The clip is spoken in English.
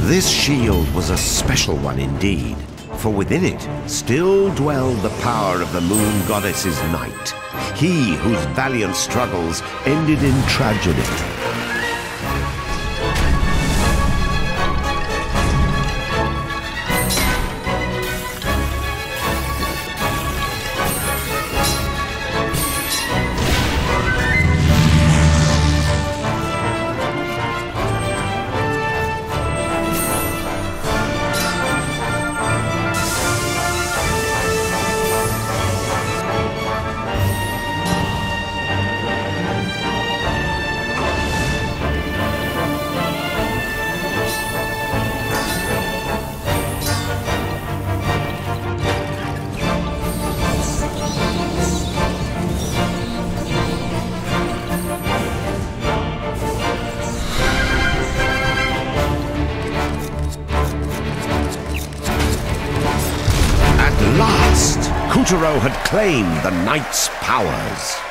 This shield was a special one indeed, for within it still dwelled the power of the moon goddess's knight, he whose valiant struggles ended in tragedy. At last, Puppeteer had claimed the knight's powers.